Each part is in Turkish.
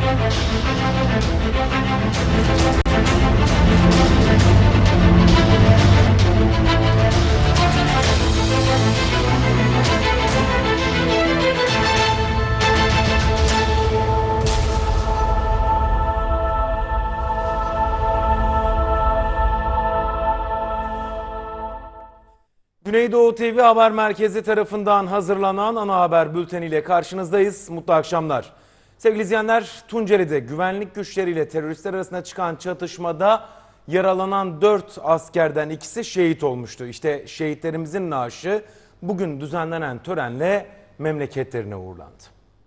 Güneydoğu TV Haber Merkezi tarafından hazırlanan ana haber bülteniyle karşınızdayız. Mutlu akşamlar. Sevgili izleyenler, Tunceli'de güvenlik güçleriyle teröristler arasında çıkan çatışmada yaralanan 4 askerden ikisi şehit olmuştu. İşte şehitlerimizin naaşı bugün düzenlenen törenle memleketlerine uğurlandı.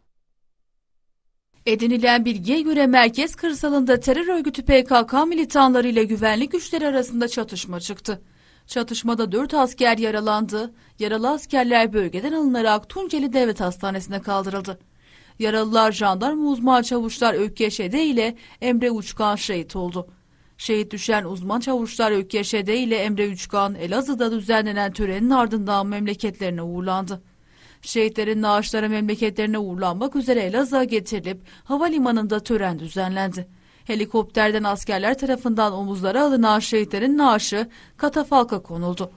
Edinilen bilgiye göre merkez kırsalında terör örgütü PKK militanları ile güvenlik güçleri arasında çatışma çıktı. Çatışmada 4 asker yaralandı. Yaralı askerler bölgeden alınarak Tunceli Devlet Hastanesi'ne kaldırıldı. Yaralılar jandarma uzman çavuşlar Ökkeş Ede ile Emre Uçkan şehit oldu. Şehit düşen uzman çavuşlar Ökkeş Ede ile Emre Uçkan Elazığ'da düzenlenen törenin ardından memleketlerine uğurlandı. Şehitlerin naaşları memleketlerine uğurlanmak üzere Elazığ'a getirilip havalimanında tören düzenlendi. Helikopterden askerler tarafından omuzlara alınan şehitlerin naaşı katafalka konuldu.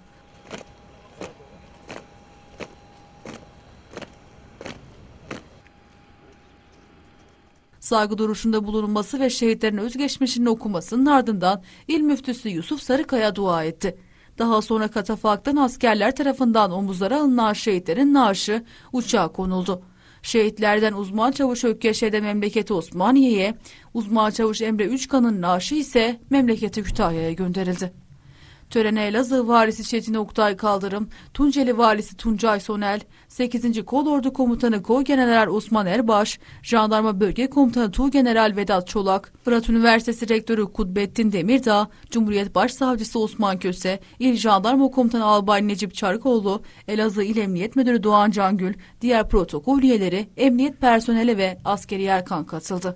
Saygı duruşunda bulunulması ve şehitlerin özgeçmişinin okumasının ardından İl Müftüsü Yusuf Sarıkaya dua etti. Daha sonra katafalktan askerler tarafından omuzlara alınan şehitlerin naaşı uçağa konuldu. Şehitlerden uzman çavuş Ökkeş'e memleketi Osmaniye'ye, uzman çavuş Emre Üçkan'ın naaşı ise memleketi Kütahya'ya gönderildi. Törene Elazığ Valisi Çetin Oktay Kaldırım, Tunceli Valisi Tuncay Sonel, 8. Kolordu Komutanı Koğgeneral Osman Erbaş, Jandarma Bölge Komutanı Tuğgeneral Vedat Çolak, Fırat Üniversitesi Rektörü Kudbettin Demirdağ, Cumhuriyet Başsavcısı Osman Köse, İl Jandarma Komutanı Albay Necip Çarıkoğlu, Elazığ İl Emniyet Müdürü Doğan Cangül, diğer protokol üyeleri, emniyet personeli ve askeri erkan katıldı.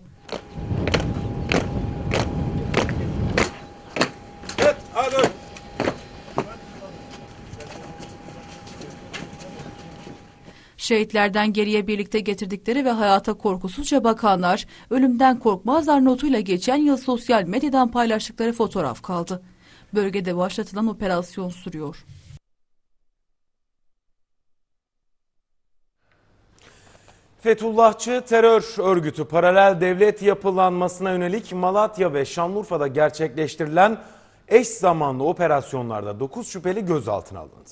Şehitlerden geriye birlikte getirdikleri ve hayata korkusuzca bakanlar, ölümden korkmazlar notuyla geçen yıl sosyal medyadan paylaştıkları fotoğraf kaldı. Bölgede başlatılan operasyon sürüyor. Fethullahçı terör örgütü paralel devlet yapılanmasına yönelik Malatya ve Şanlıurfa'da gerçekleştirilen eş zamanlı operasyonlarda 9 şüpheli gözaltına alındı.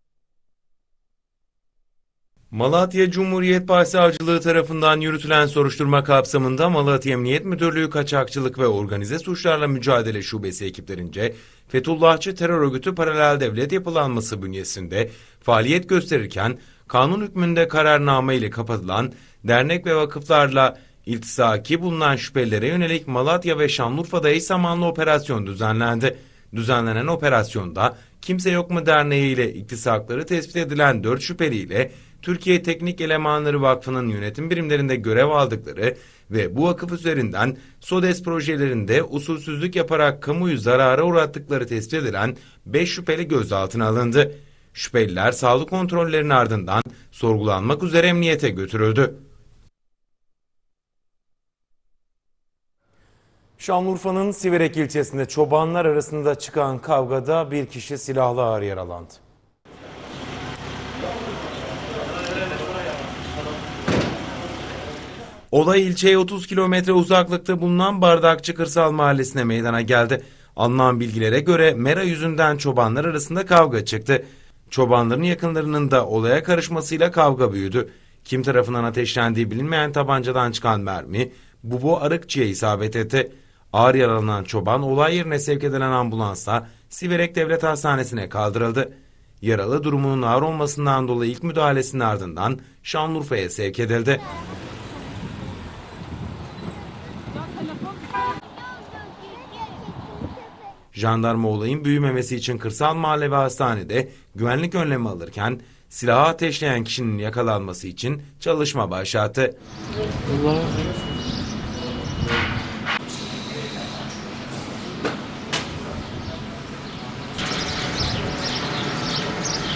Malatya Cumhuriyet Başsavcılığı tarafından yürütülen soruşturma kapsamında Malatya Emniyet Müdürlüğü Kaçakçılık ve Organize Suçlarla Mücadele Şubesi ekiplerince Fethullahçı terör örgütü paralel devlet yapılanması bünyesinde faaliyet gösterirken kanun hükmünde kararname ile kapatılan dernek ve vakıflarla iltisaki bulunan şüphelilere yönelik Malatya ve Şanlıurfa'da eş zamanlı operasyon düzenlendi. Düzenlenen operasyonda Kimse Yok mu Derneği ile iltisakları tespit edilen 4 şüpheliyle Türkiye Teknik Elemanları Vakfı'nın yönetim birimlerinde görev aldıkları ve bu vakıf üzerinden SODES projelerinde usulsüzlük yaparak kamuyu zarara uğrattıkları tespit edilen 5 şüpheli gözaltına alındı. Şüpheliler sağlık kontrollerinin ardından sorgulanmak üzere emniyete götürüldü. Şanlıurfa'nın Siverek ilçesinde çobanlar arasında çıkan kavgada bir kişi silahlı ağır yaralandı. Olay ilçeye 30 kilometre uzaklıkta bulunan Bardakçı Kırsal Mahallesi'ne meydana geldi. Alınan bilgilere göre mera yüzünden çobanlar arasında kavga çıktı. Çobanların yakınlarının da olaya karışmasıyla kavga büyüdü. Kim tarafından ateşlendiği bilinmeyen tabancadan çıkan mermi Bubo Arıkçı'ya isabet etti. Ağır yaralanan çoban olay yerine sevk edilen ambulansla Siverek Devlet Hastanesi'ne kaldırıldı. Yaralı durumunun ağır olmasından dolayı ilk müdahalesinin ardından Şanlıurfa'ya sevk edildi. Jandarma olayın büyümemesi için kırsal mahalle ve hastanede güvenlik önlemi alırken silahı ateşleyen kişinin yakalanması için çalışma başlattı.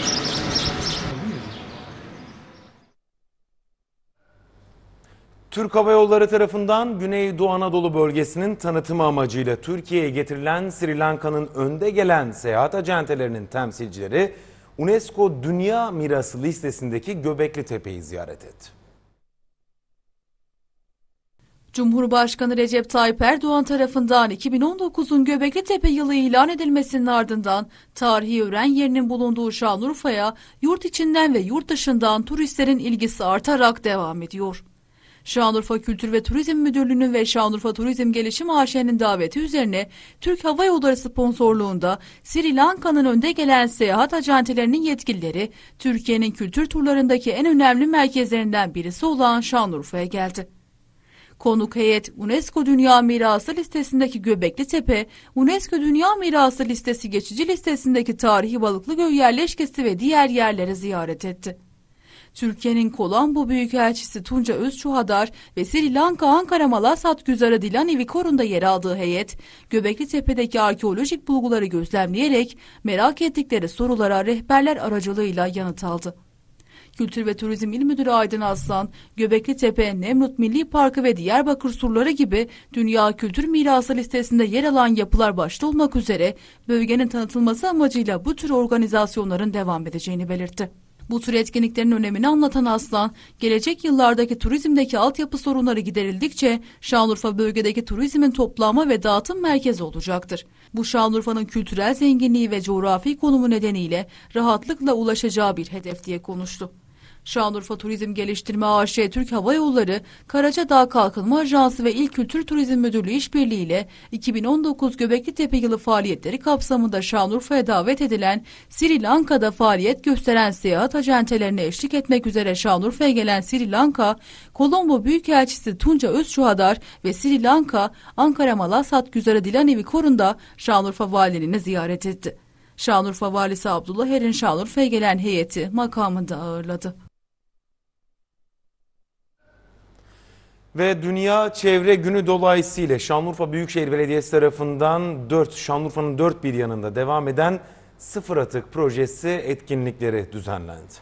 Türk Türk Hava Yolları tarafından Güneydoğu Anadolu bölgesinin tanıtımı amacıyla Türkiye'ye getirilen Sri Lanka'nın önde gelen seyahat acentelerinin temsilcileri UNESCO Dünya Mirası listesindeki Göbekli Tepe'yi ziyaret etti. Cumhurbaşkanı Recep Tayyip Erdoğan tarafından 2019'un Göbekli Tepe yılı ilan edilmesinin ardından tarihi öğren yerinin bulunduğu Şanlıurfa'ya yurt içinden ve yurt dışından turistlerin ilgisi artarak devam ediyor. Şanlıurfa Kültür ve Turizm Müdürlüğü'nün ve Şanlıurfa Turizm Gelişim AŞ'nin daveti üzerine Türk Hava Yolları sponsorluğunda Sri Lanka'nın önde gelen seyahat acentelerinin yetkilileri Türkiye'nin kültür turlarındaki en önemli merkezlerinden birisi olan Şanlıurfa'ya geldi. Konuk heyet UNESCO Dünya Mirası listesindeki Göbekli Tepe, UNESCO Dünya Mirası listesi geçici listesindeki tarihi Balıklıgöl yerleşkesi ve diğer yerleri ziyaret etti. Türkiye'nin Kolombo Büyükelçisi Tunca Özçuhadar ve Sri Lanka Ankara Malasat Güzarı Dilani Vikor'un yer aldığı heyet, Göbekli Tepe'deki arkeolojik bulguları gözlemleyerek merak ettikleri sorulara rehberler aracılığıyla yanıt aldı. Kültür ve Turizm İl Müdürü Aydın Aslan, Göbekli Tepe, Nemrut Milli Parkı ve Diyarbakır surları gibi Dünya Kültür Mirası listesinde yer alan yapılar başta olmak üzere bölgenin tanıtılması amacıyla bu tür organizasyonların devam edeceğini belirtti. Bu tür etkinliklerin önemini anlatan Aslan, gelecek yıllardaki turizmdeki altyapı sorunları giderildikçe Şanlıurfa bölgedeki turizmin toplanma ve dağıtım merkezi olacaktır. Bu Şanlıurfa'nın kültürel zenginliği ve coğrafi konumu nedeniyle rahatlıkla ulaşacağı bir hedef diye konuştu. Şanlıurfa Turizm Geliştirme AŞ Türk Hava Yolları, Karacadağ Kalkınma Ajansı ve İl Kültür Turizm Müdürlüğü işbirliğiyle 2019 Göbekli Tepe yılı faaliyetleri kapsamında Şanlıurfa'ya davet edilen Sri Lanka'da faaliyet gösteren seyahat acentelerine eşlik etmek üzere Şanlıurfa'ya gelen Sri Lanka, Kolombo Büyükelçisi Tunca Özçuhadar ve Sri Lanka Ankara Malasat Güzarı Dilani Vikor'un da Şanlıurfa valiliğini ziyaret etti. Şanlıurfa Valisi Abdullah Er'in Şanlıurfa'ya gelen heyeti makamında ağırladı. Ve Dünya Çevre Günü dolayısıyla Şanlıurfa Büyükşehir Belediyesi tarafından Şanlıurfa'nın dört bir yanında devam eden sıfır atık projesi etkinlikleri düzenlendi.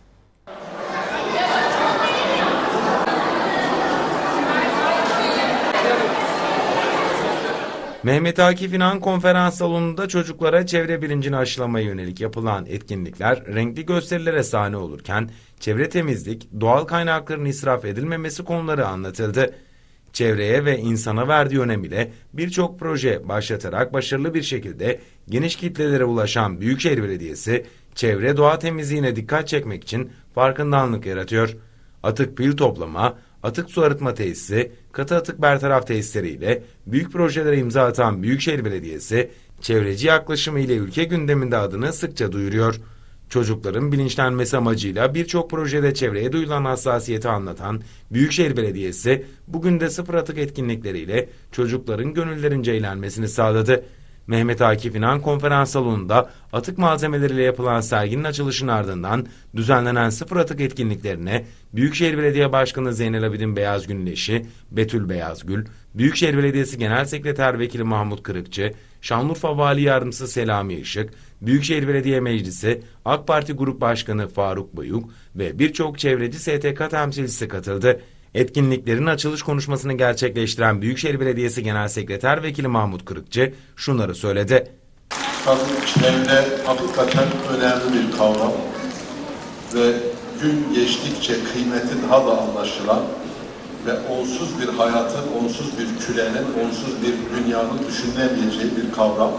Mehmet Akif İnan Konferans Salonu'nda çocuklara çevre bilincini aşılamaya yönelik yapılan etkinlikler renkli gösterilere sahne olurken çevre temizlik, doğal kaynakların israf edilmemesi konuları anlatıldı. Çevreye ve insana verdiği önem ile birçok proje başlatarak başarılı bir şekilde geniş kitlelere ulaşan Büyükşehir Belediyesi, çevre doğa temizliğine dikkat çekmek için farkındalık yaratıyor. Atık pil toplama, atık su arıtma tesisi, katı atık bertaraf tesisleriyle büyük projelere imza atan Büyükşehir Belediyesi, çevreci yaklaşımı ile ülke gündeminde adını sıkça duyuruyor. Çocukların bilinçlenmesi amacıyla birçok projede çevreye duyulan hassasiyeti anlatan Büyükşehir Belediyesi, bugün de sıfır atık etkinlikleriyle çocukların gönüllerince eğlenmesini sağladı. Mehmet Akif İnan Konferans Salonu'nda atık malzemeleriyle yapılan serginin açılışının ardından düzenlenen sıfır atık etkinliklerine Büyükşehir Belediye Başkanı Zeynel Abidin Beyazgül'ün eşi Betül Beyazgül, Büyükşehir Belediyesi Genel Sekreter Vekili Mahmut Kırıkçı, Şanlıurfa Vali Yardımcısı Selami Işık, Büyükşehir Belediye Meclisi AK Parti Grup Başkanı Faruk Bayuk ve birçok çevreci STK temsilcisi katıldı. Etkinliklerin açılış konuşmasını gerçekleştiren Büyükşehir Belediyesi Genel Sekreter Vekili Mahmut Kırıkçı şunları söyledi. Çevre hakikaten önemli bir kavram ve gün geçtikçe kıymeti daha da anlaşılan ve onsuz bir hayatın, onsuz bir kürenin, onsuz bir dünyanın düşünülemeyeceği bir kavram.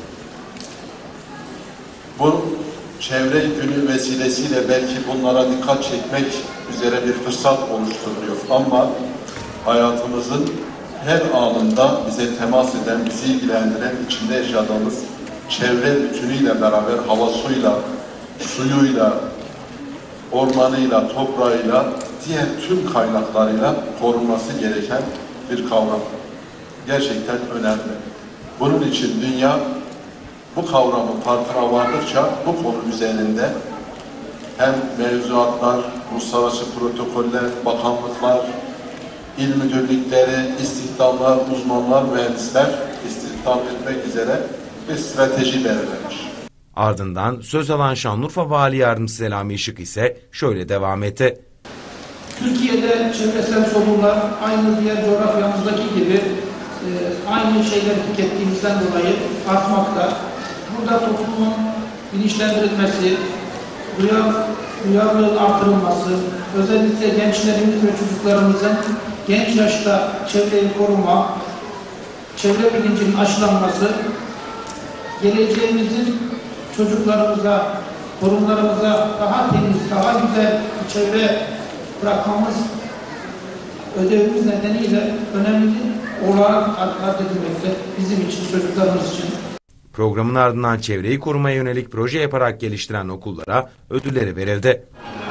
Bu çevre günü vesilesiyle belki bunlara dikkat çekmek üzere bir fırsat oluşturuyor ama hayatımızın her anında bize temas eden, bizi ilgilendiren, içinde yaşadığımız çevre bütünüyle beraber havasıyla, suyuyla, ormanıyla, toprağıyla, diğer tüm kaynaklarıyla korunması gereken bir kavram. Gerçekten önemli. Bunun için dünya bu kavramın farkına vardıkça bu konu üzerinde hem mevzuatlar, uluslararası protokoller, bakanlıklar, il müdürlükleri, istihdamlar, uzmanlar, mühendisler istihdam etmek üzere bir strateji belirlemiş. Ardından söz alan Şanlıurfa Vali Yardımcısı Selami Işık ise şöyle devam etti. Türkiye'de çevresel sorunlar aynı diğer coğrafyamızdaki gibi aynı şeyleri tükettiğimizden dolayı artmakta. Burada toplumun bilinçlendirilmesi, duyarlılığın artırılması, özellikle gençlerimiz ve çocuklarımızın genç yaşta çevreyi koruma, çevre bilincinin aşılanması, geleceğimizin çocuklarımıza, torunlarımıza daha temiz, daha güzel bir çevre bırakmamız ödevimiz nedeniyle önemli olarak addedilmekte bizim için, çocuklarımız için. Programın ardından çevreyi korumaya yönelik proje yaparak geliştiren okullara ödülleri verildi.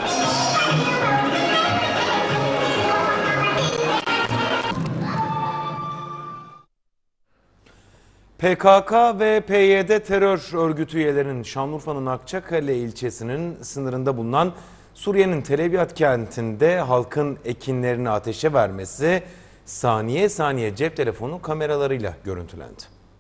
PKK ve PYD terör örgütü üyelerinin Şanlıurfa'nın Akçakale ilçesinin sınırında bulunan Suriye'nin Tel Abyad kentinde halkın ekinlerini ateşe vermesi saniye saniye cep telefonu kameralarıyla görüntülendi.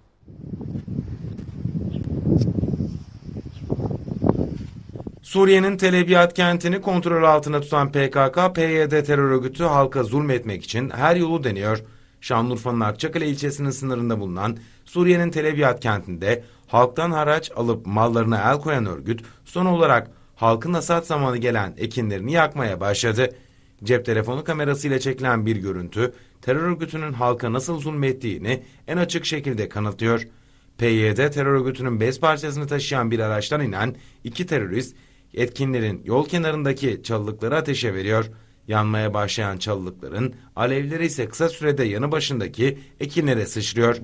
Suriye'nin Tel Abyad kentini kontrol altına tutan PKK-PYD terör örgütü halka zulmetmek için her yolu deniyor. Şanlıurfa'nın Akçakale ilçesinin sınırında bulunan Suriye'nin Tel Abyad kentinde halktan haraç alıp mallarına el koyan örgüt son olarak halkın hasat zamanı gelen ekinlerini yakmaya başladı. Cep telefonu kamerasıyla çekilen bir görüntü terör örgütünün halka nasıl zulmettiğini en açık şekilde kanıtlıyor. PYD terör örgütünün bez parçasını taşıyan bir araçtan inen iki terörist etkinlerin yol kenarındaki çalılıkları ateşe veriyor. Yanmaya başlayan çalılıkların alevleri ise kısa sürede yanı başındaki ekinlere sıçrıyor.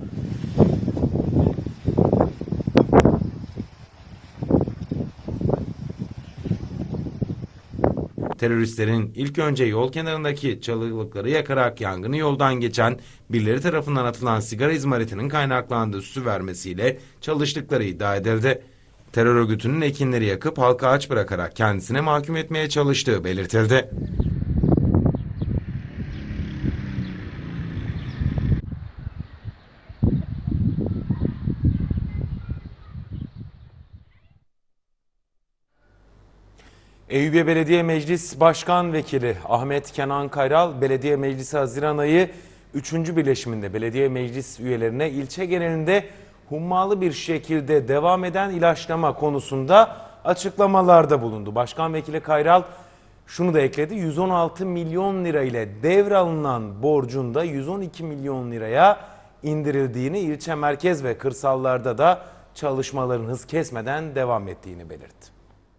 Teröristlerin ilk önce yol kenarındaki çalılıkları yakarak yangını yoldan geçen birileri tarafından atılan sigara izmaritinin kaynaklandığı süsü vermesiyle çalıştıkları iddia edildi. Terör örgütünün ekinleri yakıp halka aç bırakarak kendisine mahkum etmeye çalıştığı belirtildi. Eyüpiye Belediye Meclis Başkan Vekili Ahmet Kenan Kayral, Belediye Meclisi Haziran ayı 3. birleşiminde belediye meclis üyelerine ilçe genelinde hummalı bir şekilde devam eden ilaçlama konusunda açıklamalarda bulundu. Başkan Vekili Kayral şunu da ekledi, 116 milyon lira ile devralınan borcun da 112 milyon liraya indirildiğini, ilçe merkez ve kırsallarda da çalışmaların hız kesmeden devam ettiğini belirtti.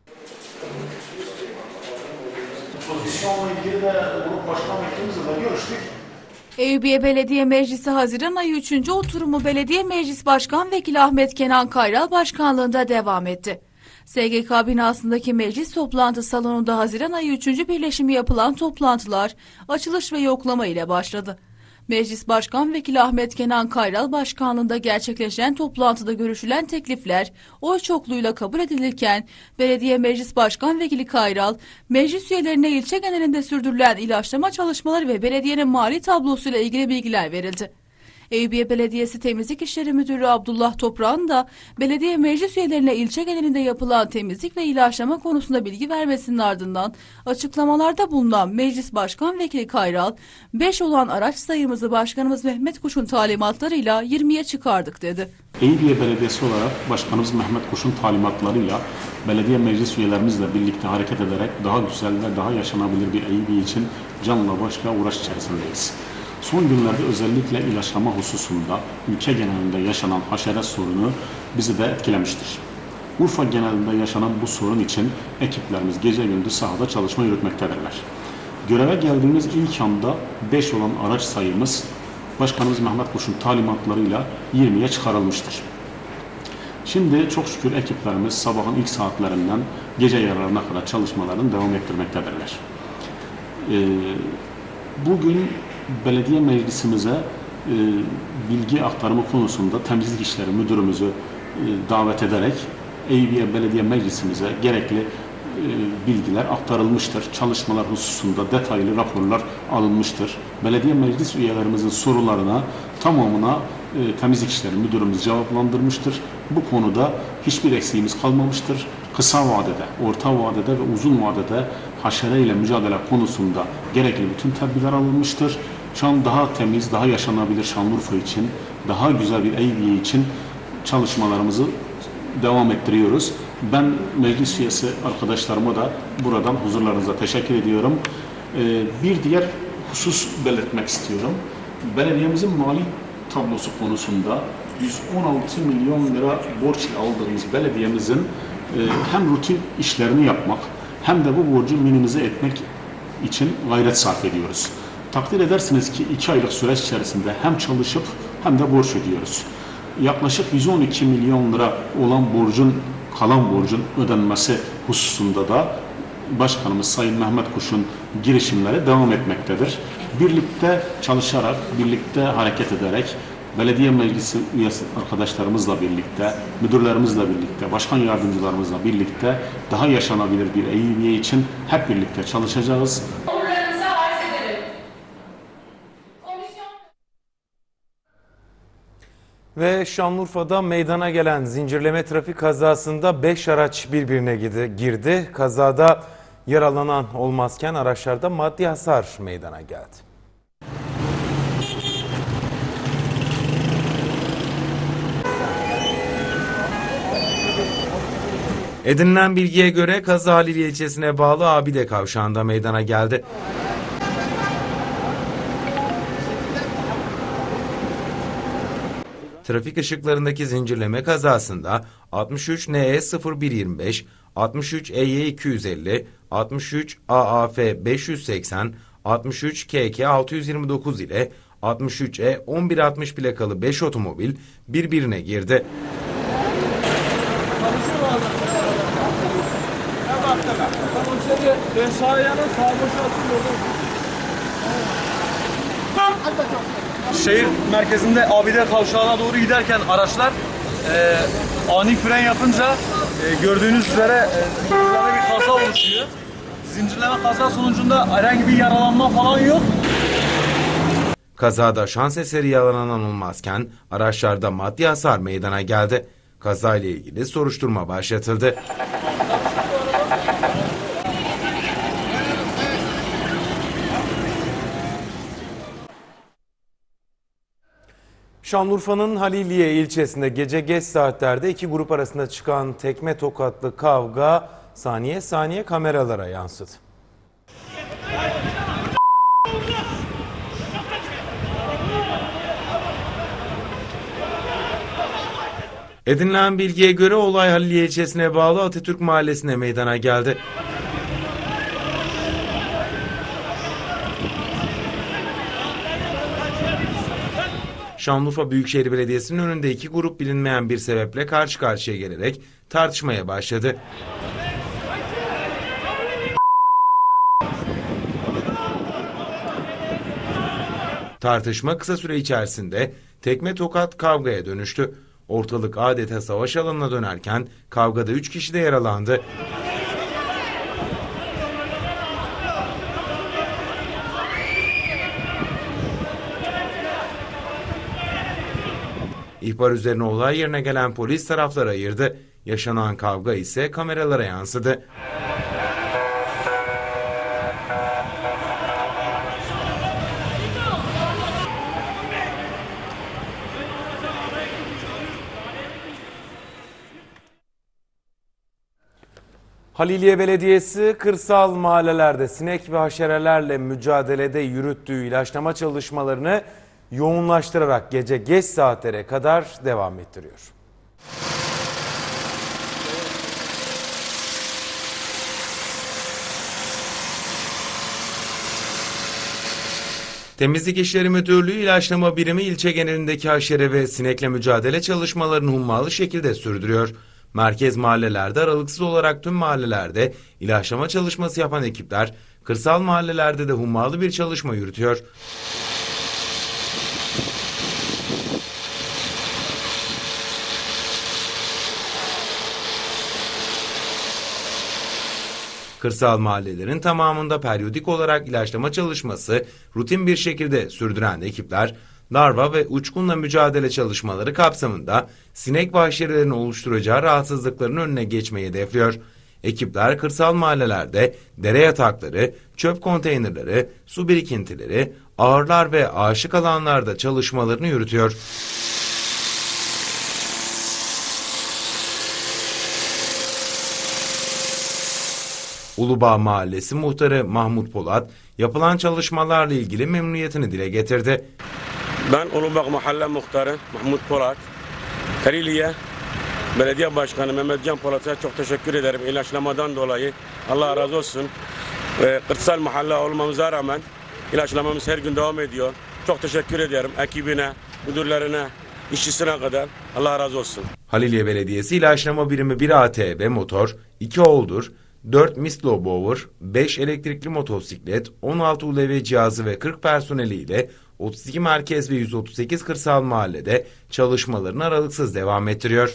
Pozisyonla ilgili de grup başkan vekilimizle de görüştük. Eyüpiye Belediye Meclisi Haziran ayı 3. oturumu Belediye Meclis Başkan Vekili Ahmet Kenan Kayral başkanlığında devam etti. SGK binasındaki meclis toplantı salonunda Haziran ayı 3. birleşimi yapılan toplantılar açılış ve yoklama ile başladı. Meclis Başkan Vekili Ahmet Kenan Kayral başkanlığında gerçekleşen toplantıda görüşülen teklifler oy çokluğuyla kabul edilirken Belediye Meclis Başkan Vekili Kayral, meclis üyelerine ilçe genelinde sürdürülen ilaçlama çalışmaları ve belediyenin mali tablosuyla ilgili bilgiler verildi. Eyüpiye Belediyesi Temizlik İşleri Müdürü Abdullah Toprağ'ın da belediye meclis üyelerine ilçe genelinde yapılan temizlik ve ilaçlama konusunda bilgi vermesinin ardından açıklamalarda bulunan Meclis Başkan Vekili Kayral, 5 olan araç sayımızı Başkanımız Mehmet Kuş'un talimatlarıyla 20'ye çıkardık dedi. Eyüpiye Belediyesi olarak Başkanımız Mehmet Kuş'un talimatlarıyla belediye meclis üyelerimizle birlikte hareket ederek daha güzel ve daha yaşanabilir bir Eyüpiye için canla başla uğraş içerisindeyiz. Son günlerde özellikle ilaçlama hususunda ülke genelinde yaşanan haşere sorunu bizi de etkilemiştir. Urfa genelinde yaşanan bu sorun için ekiplerimiz gece gündüz sahada çalışma yürütmektedirler. Göreve geldiğimiz ilk anda 5 olan araç sayımız Başkanımız Mehmet Kuş'un talimatlarıyla 20'ye çıkarılmıştır. Şimdi çok şükür ekiplerimiz sabahın ilk saatlerinden gece yarılarına kadar çalışmalarını devam ettirmektedirler. Bugün belediye meclisimize bilgi aktarımı konusunda temizlik işleri müdürümüzü davet ederek Eyüpiye Belediye Meclisimize gerekli bilgiler aktarılmıştır. Çalışmalar hususunda detaylı raporlar alınmıştır. Belediye meclis üyelerimizin sorularına tamamına temizlik işleri müdürümüz cevaplandırmıştır. Bu konuda hiçbir eksiğimiz kalmamıştır. Kısa vadede, orta vadede ve uzun vadede haşere ile mücadele konusunda gerekli bütün tedbirler alınmıştır. Şu an daha temiz, daha yaşanabilir Şanlıurfa için, daha güzel bir Eyüpiye için çalışmalarımızı devam ettiriyoruz. Ben meclis üyesi arkadaşlarıma da buradan huzurlarınıza teşekkür ediyorum. Bir diğer husus belirtmek istiyorum. Belediyemizin mali tablosu konusunda 116 milyon lira borç aldığımız belediyemizin hem rutin işlerini yapmak hem de bu borcu minimize etmek için gayret sarf ediyoruz. Takdir edersiniz ki 2 aylık süreç içerisinde hem çalışıp hem de borç ödüyoruz. Yaklaşık 112 milyon lira olan kalan borcun ödenmesi hususunda da Başkanımız Sayın Mehmet Kuş'un girişimleri devam etmektedir. Birlikte çalışarak, birlikte hareket ederek, belediye meclisi üyesi arkadaşlarımızla birlikte, müdürlerimizle birlikte, başkan yardımcılarımızla birlikte daha yaşanabilir bir Eyüpiye için hep birlikte çalışacağız. Ve Şanlıurfa'da meydana gelen zincirleme trafik kazasında 5 araç birbirine girdi. Kazada yaralanan olmazken araçlarda maddi hasar meydana geldi. Edinilen bilgiye göre kaza Haliliye ilçesine bağlı Abide kavşağında meydana geldi. Trafik ışıklarındaki zincirleme kazasında 63 NE 0125, 63 EY 250, 63 AAF 580, 63 KK 629 ile 63 E 1160 plakalı 5 otomobil birbirine girdi. Şehir merkezinde Abide kavşağına doğru giderken araçlar ani fren yapınca gördüğünüz üzere zincirleme bir kaza oluşuyor. Zincirleme kaza sonucunda herhangi bir yaralanma falan yok. Kazada şans eseri yaralanan olmazken araçlarda maddi hasar meydana geldi. Kazayla ilgili soruşturma başlatıldı. Şanlıurfa'nın Haliliye ilçesinde gece geç saatlerde iki grup arasında çıkan tekme tokatlı kavga saniye saniye kameralara yansıdı. Edinilen bilgiye göre olay Haliliye ilçesine bağlı Atatürk Mahallesi'ne meydana geldi. Şanlıurfa Büyükşehir Belediyesi'nin önünde iki grup bilinmeyen bir sebeple karşı karşıya gelerek tartışmaya başladı. Tartışma kısa süre içerisinde tekme tokat kavgaya dönüştü. Ortalık adeta savaş alanına dönerken kavgada 3 kişi de yaralandı. İhbar üzerine olay yerine gelen polis tarafları ayırdı. Yaşanan kavga ise kameralara yansıdı. Haliliye Belediyesi kırsal mahallelerde sinek ve haşerelerle mücadelede yürüttüğü ilaçlama çalışmalarını yoğunlaştırarak gece geç saatlere kadar devam ettiriyor. Temizlik İşleri Müdürlüğü İlaçlama Birimi ilçe genelindeki haşere ve sinekle mücadele çalışmalarını hummalı şekilde sürdürüyor. Merkez mahallelerde aralıksız olarak tüm mahallelerde ilaçlama çalışması yapan ekipler, kırsal mahallelerde de hummalı bir çalışma yürütüyor. Kırsal mahallelerin tamamında periyodik olarak ilaçlama çalışması rutin bir şekilde sürdüren ekipler, larva ve uçkunla mücadele çalışmaları kapsamında sinek ve haşerelerin oluşturacağı rahatsızlıkların önüne geçmeyi hedefliyor. Ekipler kırsal mahallelerde dere yatakları, çöp konteynerleri, su birikintileri, ahırlar ve ağaçlık alanlarda çalışmalarını yürütüyor. Ulubağ Mahallesi muhtarı Mahmut Polat yapılan çalışmalarla ilgili memnuniyetini dile getirdi. Ben Ulubağ Mahalle Muhtarı Mahmut Polat, Kariliye Belediye Başkanı Mehmet Can Polat'a çok teşekkür ederim ilaçlamadan dolayı. Allah razı olsun. Kırsal mahalle olmamıza rağmen ilaçlamamız her gün devam ediyor. Çok teşekkür ederim ekibine, müdürlerine, işçisine kadar. Allah razı olsun. Haliliye Belediyesi ilaçlama birimi 1 ATV motor, 2 Holdur, 4 Mislo Bower, 5 elektrikli motosiklet, 16 ULV cihazı ve 40 personeliyle 32 merkez ve 138 kırsal mahallede çalışmalarını aralıksız devam ettiriyor.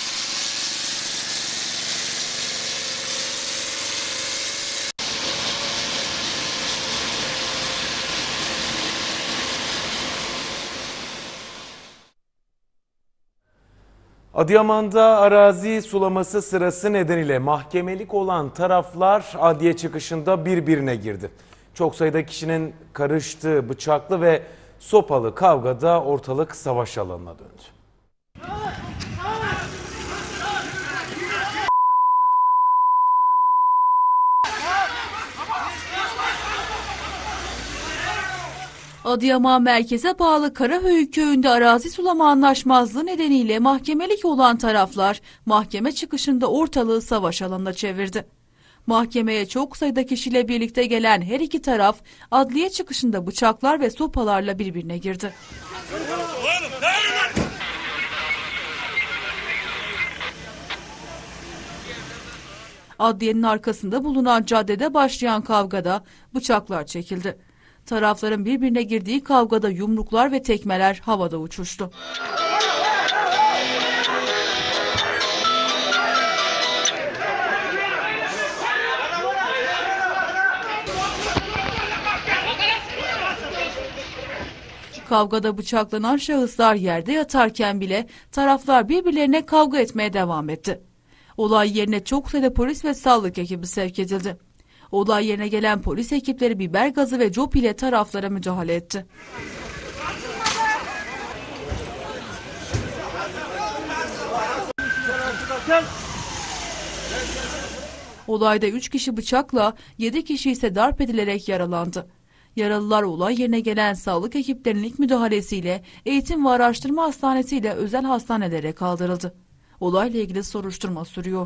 Adıyaman'da arazi sulaması sırası nedeniyle mahkemelik olan taraflar adliye çıkışında birbirine girdi. Çok sayıda kişinin karıştığı bıçaklı ve sopalı kavgada ortalık savaş alanına döndü. Adıyaman merkeze bağlı Karahöyük köyünde arazi sulama anlaşmazlığı nedeniyle mahkemelik olan taraflar mahkeme çıkışında ortalığı savaş alanına çevirdi. Mahkemeye çok sayıda kişiyle birlikte gelen her iki taraf adliye çıkışında bıçaklar ve sopalarla birbirine girdi. Adliyenin arkasında bulunan caddede başlayan kavgada bıçaklar çekildi. Tarafların birbirine girdiği kavgada yumruklar ve tekmeler havada uçuştu. Kavgada bıçaklanan şahıslar yerde yatarken bile taraflar birbirlerine kavga etmeye devam etti. Olay yerine çok sayıda polis ve sağlık ekibi sevk edildi. Olay yerine gelen polis ekipleri biber gazı ve cop ile taraflara müdahale etti. Olayda 3 kişi bıçakla, 7 kişi ise darp edilerek yaralandı. Yaralılar olay yerine gelen sağlık ekiplerinin ilk müdahalesiyle Eğitim ve Araştırma Hastanesi ile özel hastanelere kaldırıldı. Olayla ilgili soruşturma sürüyor.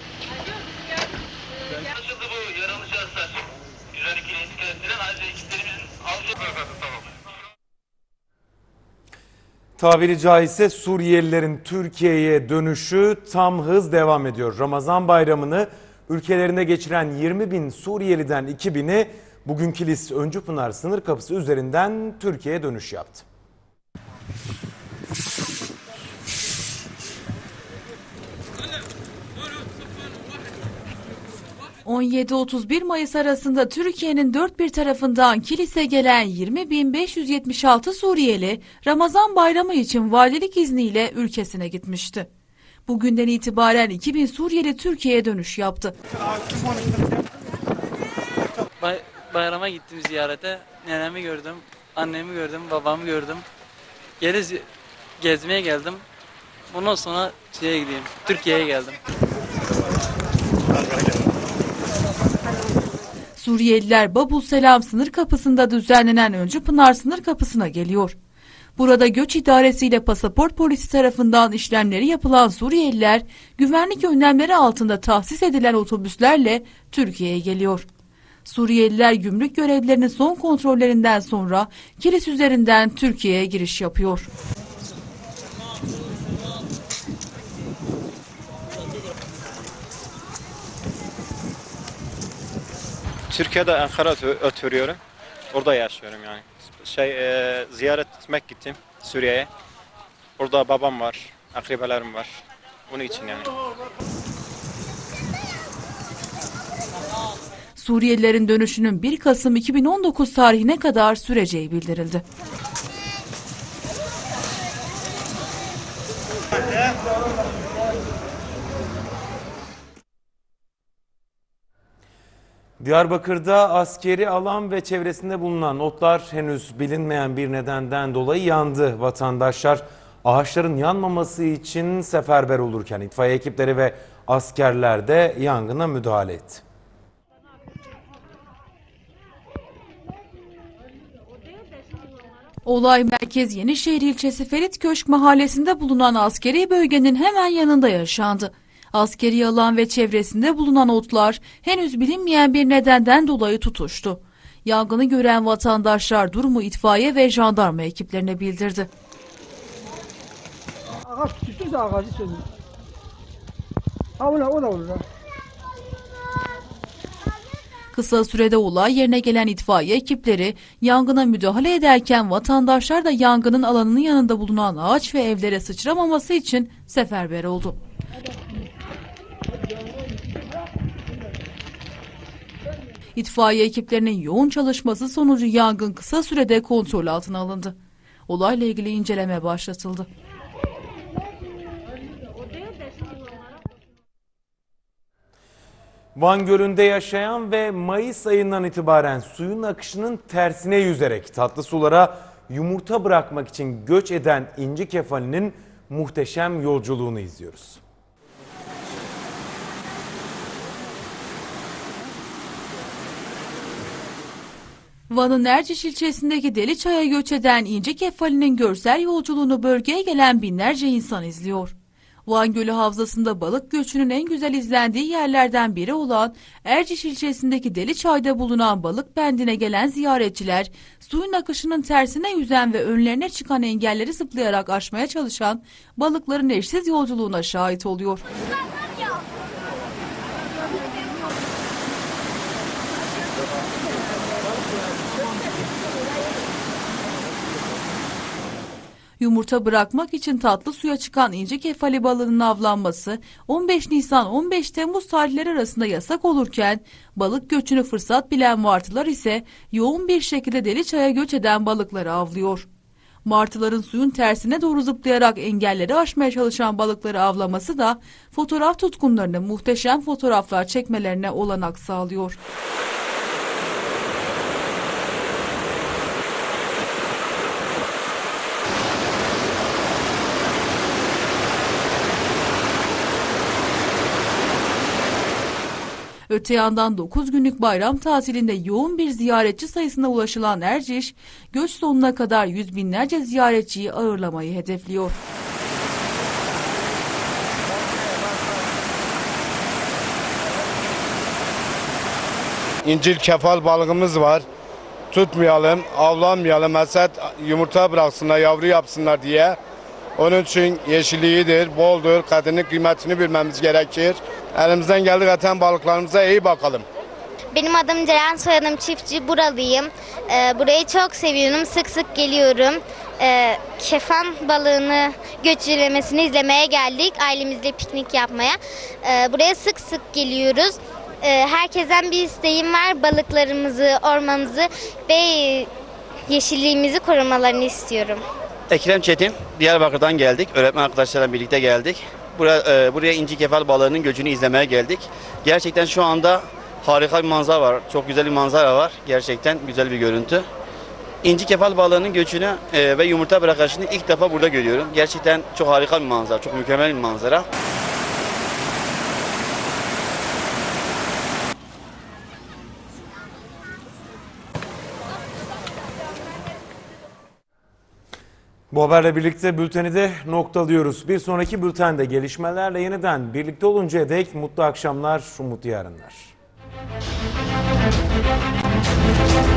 Tabiri caizse Suriyelilerin Türkiye'ye dönüşü tam hız devam ediyor. Ramazan bayramını ülkelerinde geçiren 20.000 Suriyeliden 2.000'i bugün Kilis Öncüpınar sınır kapısı üzerinden Türkiye'ye dönüş yaptı. ...17-31 Mayıs arasında Türkiye'nin dört bir tarafından Kilis'e gelen 20.576 Suriyeli... ...Ramazan bayramı için valilik izniyle ülkesine gitmişti. Bugünden itibaren 2.000 Suriyeli Türkiye'ye dönüş yaptı. Bayrama gittim ziyarete. Nenemi gördüm, annemi gördüm, babamı gördüm. Geri gezmeye geldim. Bundan sonra gideyim, Türkiye'ye geldim. Suriyeliler Babulselam sınır kapısında düzenlenen Öncüpınar sınır kapısına geliyor. Burada göç idaresiyle pasaport polisi tarafından işlemleri yapılan Suriyeliler güvenlik önlemleri altında tahsis edilen otobüslerle Türkiye'ye geliyor. Suriyeliler gümrük görevlilerinin son kontrollerinden sonra Kilis üzerinden Türkiye'ye giriş yapıyor. Türkiye'de Ankara oturuyorum. Orada yaşıyorum yani. Ziyaret etmek gittim Suriye'ye. Orada babam var, akrabelerim var. Onun için yani. Suriyelilerin dönüşünün 1 Kasım 2019 tarihine kadar süreceği bildirildi. Diyarbakır'da askeri alan ve çevresinde bulunan otlar henüz bilinmeyen bir nedenden dolayı yandı. Vatandaşlar ağaçların yanmaması için seferber olurken itfaiye ekipleri ve askerler de yangına müdahale etti. Olay merkez Yenişehir ilçesi Feritköşk mahallesinde bulunan askeri bölgenin hemen yanında yaşandı. Askeri alan ve çevresinde bulunan otlar henüz bilinmeyen bir nedenden dolayı tutuştu. Yangını gören vatandaşlar durumu itfaiye ve jandarma ekiplerine bildirdi. Ağaç tutuştursa ağacı sönür. O da olur. Kısa sürede olay yerine gelen itfaiye ekipleri yangına müdahale ederken vatandaşlar da yangının alanının yanında bulunan ağaç ve evlere sıçramaması için seferber oldu. İtfaiye ekiplerinin yoğun çalışması sonucu yangın kısa sürede kontrol altına alındı. Olayla ilgili inceleme başlatıldı. Van Gölü'nde yaşayan ve Mayıs ayından itibaren suyun akışının tersine yüzerek tatlı sulara yumurta bırakmak için göç eden inci kefalinin muhteşem yolculuğunu izliyoruz. Van'ın Erciş ilçesindeki Deliçay'a göç eden inci kefalinin görsel yolculuğunu bölgeye gelen binlerce insan izliyor. Van Gölü Havzası'nda balık göçünün en güzel izlendiği yerlerden biri olan Erciş ilçesindeki Deliçay'da bulunan balık bendine gelen ziyaretçiler, suyun akışının tersine yüzen ve önlerine çıkan engelleri zıplayarak aşmaya çalışan balıkların eşsiz yolculuğuna şahit oluyor. Yumurta bırakmak için tatlı suya çıkan inci kefali balığının avlanması 15 Nisan-15 Temmuz tarihleri arasında yasak olurken balık göçünü fırsat bilen martılar ise yoğun bir şekilde Deliçay'a göç eden balıkları avlıyor. Martıların suyun tersine doğru zıplayarak engelleri aşmaya çalışan balıkları avlaması da fotoğraf tutkunlarının muhteşem fotoğraflar çekmelerine olanak sağlıyor. Öte yandan 9 günlük bayram tatilinde yoğun bir ziyaretçi sayısına ulaşılan Erciş, göç sonuna kadar yüz binlerce ziyaretçiyi ağırlamayı hedefliyor. İncil kefal balığımız var. Tutmayalım, avlanmayalım. Esas yumurta bıraksınlar, yavru yapsınlar diye. Onun için yeşilliğidir, boldur. Kadının kıymetini bilmemiz gerekir. Elimizden geldiği kadar balıklarımıza iyi bakalım. Benim adım Ceren, soyadım Çiftçi, buralıyım. Burayı çok seviyorum, sık sık geliyorum. Kefal balığını göçlemesini izlemeye geldik, ailemizle piknik yapmaya. Buraya sık sık geliyoruz. Herkesten bir isteğim var, balıklarımızı, ormanımızı ve yeşilliğimizi korumalarını istiyorum. Ekrem Çetin, Diyarbakır'dan geldik. Öğretmen arkadaşlarla birlikte geldik. Buraya inci kefal balığının göçünü izlemeye geldik. Gerçekten şu anda harika bir manzara var. Çok güzel bir manzara var. Gerçekten güzel bir görüntü. İnci kefal balığının göçünü ve yumurta bırakışını ilk defa burada görüyorum. Gerçekten çok harika bir manzara, çok mükemmel bir manzara. Bu haberle birlikte bülteni de noktalıyoruz. Bir sonraki bültende gelişmelerle yeniden birlikte oluncaya dek mutlu akşamlar, mutlu yarınlar.